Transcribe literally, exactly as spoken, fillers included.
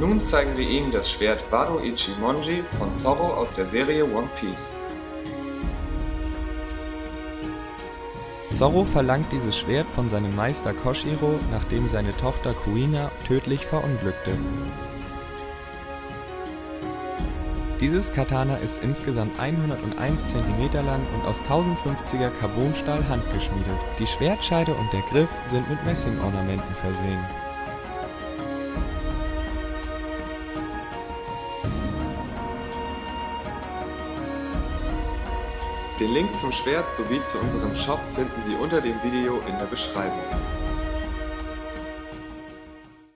Nun zeigen wir Ihnen das Schwert Wado Ichimonji von Zoro aus der Serie One Piece. Zoro verlangt dieses Schwert von seinem Meister Koshiro, nachdem seine Tochter Kuina tödlich verunglückte. Dieses Katana ist insgesamt hunderteins Zentimeter lang und aus tausendfünfziger Carbonstahl handgeschmiedet. Die Schwertscheide und der Griff sind mit Messingornamenten versehen. Den Link zum Schwert sowie zu unserem Shop finden Sie unter dem Video in der Beschreibung.